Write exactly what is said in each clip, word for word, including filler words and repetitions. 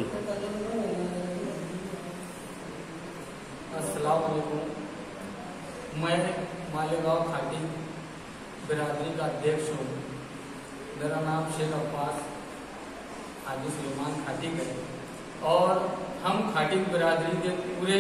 बोल। अस्सलाम वालेकुम। मैं मालेगांव खाटी बिरादरी का अध्यक्ष हूँ। मेरा नाम शेख अब्बास हाजी सुलेमान खाटी है और हम खाटी बिरादरी के पूरे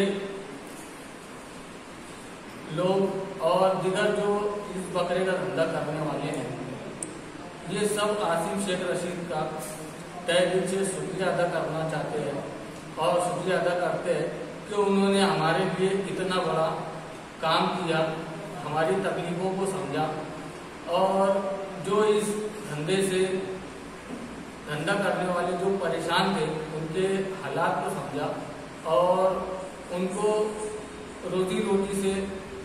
लोग और दिगर जो इस बकरे का धंधा करने वाले हैं, ये सब आसिम शेख रशीद का तहे दिल से शुक्रिया अदा करना चाहते हैं और शुक्रिया अदा करते हैं कि उन्होंने हमारे लिए इतना बड़ा काम किया, हमारी तकलीफों को समझा और जो इस धंधे से धंधा करने वाले जो परेशान थे उनके हालात को समझा और उनको रोजी रोटी से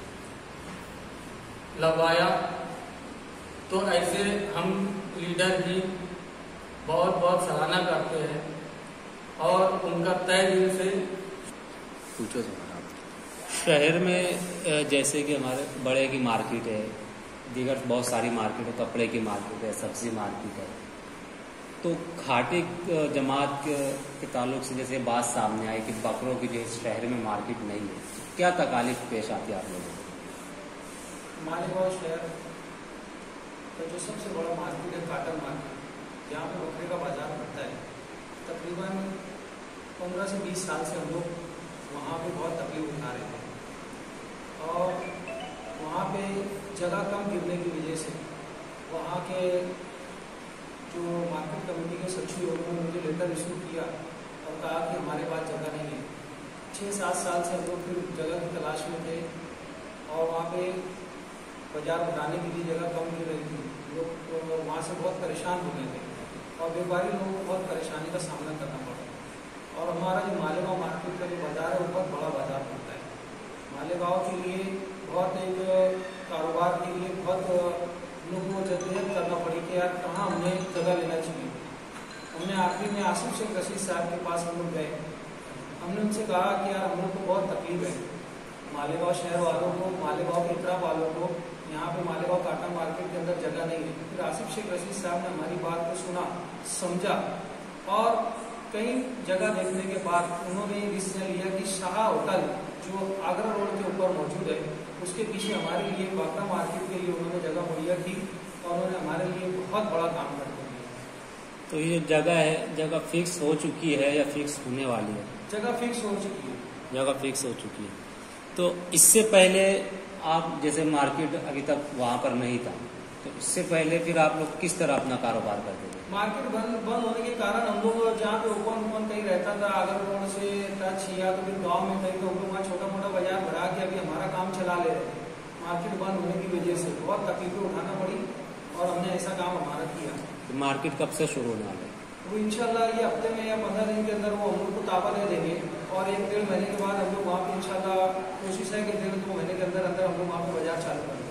लगवाया। तो ऐसे हम लीडर की बहुत बहुत सराहना करते हैं और उनका तहे दिल से पूछो। शहर में जैसे कि हमारे बड़े की मार्केट है, दीगर बहुत सारी मार्केट है, कपड़े की मार्केट है, सब्जी मार्केट है, तो खाटी जमात के ताल्लुक से जैसे बात सामने आई कि बकरों की जो शहर में मार्केट नहीं है, क्या तकालीफ पेश आती है आप लोगों को? मालेगांव शहर का जो सबसे बड़ा मार्केट है काटन मार्केट, जहाँ पे बकरे का बाजार होता है, तकरीबन पंद्रह से बीस साल से हम लोग वहाँ पे बहुत तकलीफ उठा रहे थे और वहाँ पे जगह कम गिरने की वजह से वहाँ के जो मार्केट कमेटी के सचिव उन्होंने मुझे लेटर इशू किया और कहा कि हमारे पास जगह नहीं है। छः सात साल से हम लोग फिर जगह की तलाश में थे और वहाँ पे बाजार बनाने के लिए जगह कम गिर रही थी, लोग तो वहाँ से बहुत परेशान हो गए थे और व्यापारी लोगों को बहुत परेशानी का सामना करना पड़ा। और हमारा जो मालेगांव मार्केट का जो बाजार है वो बहुत बड़ा बाजार होता है। मालेगांव के लिए बहुत एक कारोबार के लिए बहुत लोगों को जद्दोजहद करना पड़ी कि यार कहाँ हमने जगह लेना चाहिए। हमने आखिरी में आसिफ शेख रशीद साहब के पास हम लोग गए, हमने उनसे कहा कि यार हम लोग को बहुत तकलीफ है, मालेगांव शहर वालों को, मालेगांव के इतरा वालों को यहाँ पे मालेगांव काटा मार्केट के अंदर जगह नहीं है। फिर आसिफ शेख रशीद साहब ने हमारी बात को सुना, समझा और कई जगह देखने के बाद उन्होंने डिसीजन लिया कि शाह होटल जो आगरा रोड के ऊपर मौजूद है, उसके पीछे हमारे लिए बाकरा मार्केट के लिए उन्होंने जगह मुहैया की और उन्होंने हमारे लिए बहुत बड़ा काम कर दिया। तो ये जगह है, जगह फिक्स हो चुकी है या फिक्स होने वाली है? जगह फिक्स हो चुकी है। जगह फिक्स हो चुकी है। तो इससे पहले आप जैसे मार्केट अभी तक वहाँ पर नहीं था, तो इससे पहले फिर आप लोग किस तरह अपना कारोबार करते थे? मार्केट बंद बंद होने के कारण हम लोग जहाँ पे ओपन ओपन कहीं रहता था, अगर रोड से टच या तो फिर गाँव में कहीं, तो हम लोग वहाँ छोटा मोटा बाजार बढ़ा के अभी हमारा काम चला ले रहे थे। मार्केट बंद होने की वजह से बहुत तकलीफें उठाना पड़ी और हमने ऐसा काम हमारा किया। तो मार्केट कब से शुरू होने वाला है? वो इंशाल्लाह ये हफ्ते में या पंद्रह दिन के अंदर वो हम लोग को ताबा दे देंगे और एक डेढ़ महीने के बाद हम लोग वहाँ पे इंशाल्लाह कोशिश है कि डेढ़ दो महीने के अंदर अंदर हम लोग वहाँ पे बाजार चालू कर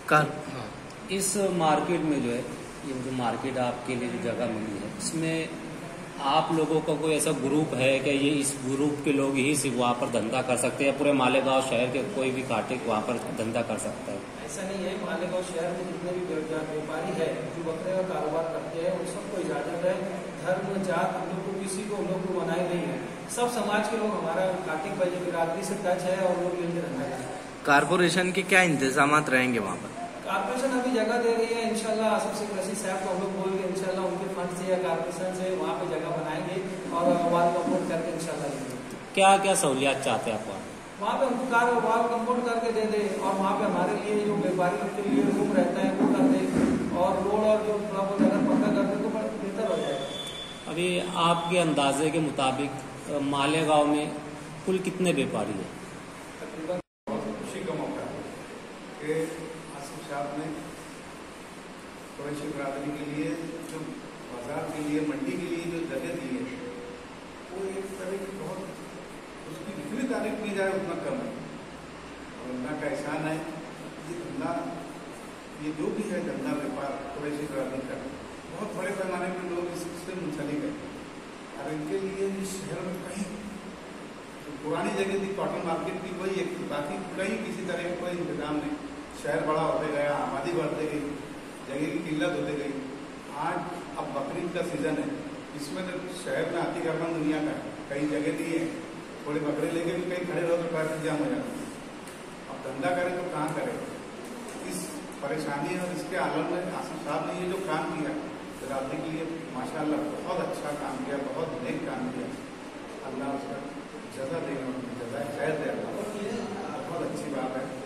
देंगे। इस मार्केट में जो है, ये जो मार्केट आपके लिए जो जगह मिली है, इसमें आप लोगों का कोई ऐसा ग्रुप है कि ये इस ग्रुप के लोग ही सिर्फ वहाँ पर धंधा कर सकते हैं, पूरे मालेगांव शहर के कोई भी काटे वहाँ पर धंधा कर सकता है? ऐसा नहीं है। मालेगांव शहर में जितने भी व्यापारी है जो बकरे का कारोबार करते हैं उन सबको इजाजत है। धर्म जात हम लोग को किसी को हम लोग को मनाई नहीं है। सब समाज के लोग हमारा कार्तिक भाई बिरादरी से टच है और लोग मिलकर धंधा करते हैं। कारपोरेशन के क्या इंतजाम रहेंगे वहाँ पर? कारपोरेशन अभी जगह दे रही है, इंशाल्लाह आसिफ शेख रशीद साहब को हम लोग बोल के इंशाल्लाह उनके फंड से या कारपोरेशन से वहाँ पे जगह बनाएंगे और वाल कंपाउंड करके इंशाल्लाह लेंगे। क्या क्या सहूलियात चाहते हैं आप वहाँ? वहाँ पे हमको कार वाल कंपाउंड करके दे दे और वहाँ पे हमारे लिए जो व्यापारी के लिए रूम रहता है वो कर दे और रोड और जो थोड़ा बहुत अगर पक्का कर दे तो बेहतर हो जाएगा। अभी आपके अंदाजे के मुताबिक मालेगांव में कुल कितने व्यापारी हैं? तकरीबन खुशी का मौका है कि आसिफ साहब ने कुरैशी बिरादरी के लिए जो बाजार के लिए, मंडी के लिए जो जगह दी है, वो एक तरह की बहुत उसकी जितनी तारीफ की जाए उतना कम है और अल्लाह का एहसान है। ये धंधा, ये जो भी है धंधा व्यापार कुरैशी बिरादरी का, बहुत बड़े पैमाने पर लोग इससे मुंसलिक है और इनके लिए इस शहर में कहीं तो पुरानी जगह थी कॉटन मार्केट की, वही एक थी, बाकी कहीं किसी तरह का कोई इंतजाम नहीं। शहर बड़ा होते गया, आबादी बढ़ते गई, जगह की किल्लत होते गई। आज अब बकरीद का सीजन है, इसमें तो शहर में अतिक्रमण दुनिया का है, कई जगह दी है, थोड़े बकरे लेके भी कहीं खड़े रहो तो ट्रैफिक जाम हो जाता है। अब धंधा करें तो कहाँ करें? इस परेशानी और इसके आलम में आसिफ साहब ने ये जो काम किया बिरादरी के लिए माशाल्लाह बहुत अच्छा काम किया, बहुत नेक काम किया। अल्लाह उसका जज़ा देगा, जज़ा खैर दे, बहुत अच्छी बात है।